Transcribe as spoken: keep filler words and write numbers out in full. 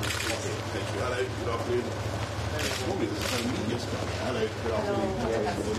Thank you. Hello, good afternoon. Normally this is a media stuff. Hello, good afternoon.